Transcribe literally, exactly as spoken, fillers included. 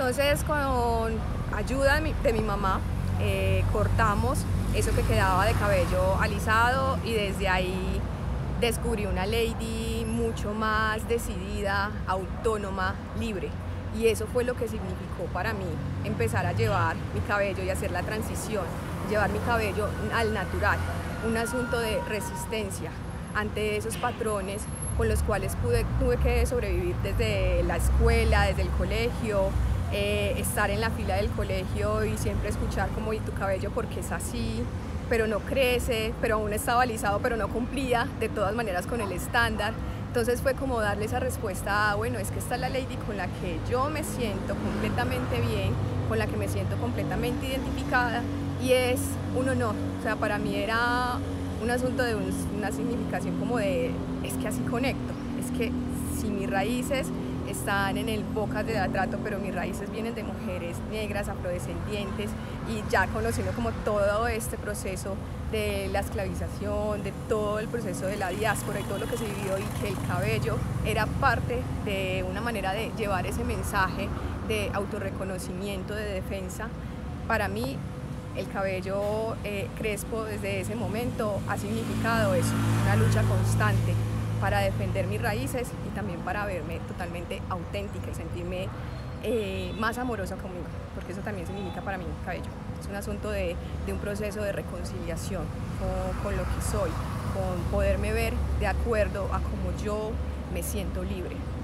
Entonces, con ayuda de mi, de mi mamá, eh, cortamos eso que quedaba de cabello alisado y desde ahí descubrí una lady mucho más decidida, autónoma, libre. Y eso fue lo que significó para mí empezar a llevar mi cabello y hacer la transición, llevar mi cabello al natural, un asunto de resistencia ante esos patrones con los cuales pude, tuve que sobrevivir desde la escuela, desde el colegio, eh, estar en la fila del colegio y siempre escuchar como y tu cabello porque es así, pero no crece, pero aún estaba alisado, pero no cumplía de todas maneras con el estándar. Entonces fue como darle esa respuesta a, bueno, es que esta es la lady con la que yo me siento completamente bien, con la que me siento completamente identificada y es un honor. O sea, para mí era un asunto de un, una significación como de, es que así conecto, es que si mis raíces están en el Bocas de Atrato, pero mis raíces vienen de mujeres negras, afrodescendientes, y ya conociendo como todo este proceso de la esclavización, de todo el proceso de la diáspora y todo lo que se vivió, y que el cabello era parte de una manera de llevar ese mensaje de autorreconocimiento, de defensa. Para mí el cabello eh, crespo desde ese momento ha significado eso, una lucha constante para defender mis raíces y también para verme totalmente auténtica y sentirme eh, más amorosa conmigo, porque eso también significa para mí el cabello. Es un asunto de, de un proceso de reconciliación con, con lo que soy, con poderme ver de acuerdo a cómo yo me siento libre.